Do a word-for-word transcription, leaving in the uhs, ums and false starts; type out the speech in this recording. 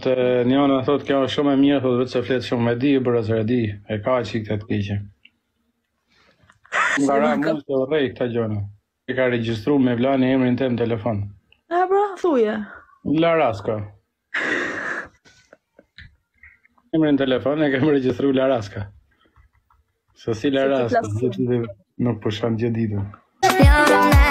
Të njëna thot kjo është shumë e mirë, thot vetë se flet shumë me di, për asë e di, e ka që i këtë të keqe. Nga ra mu të rej këta gjona. E ka regjistru me vlani emrin të në telefon. E bra, thuje. Laraska. Emrin në telefon e kemë regjistru Laraska. Se si Laraska, nuk përshan gjë ditë.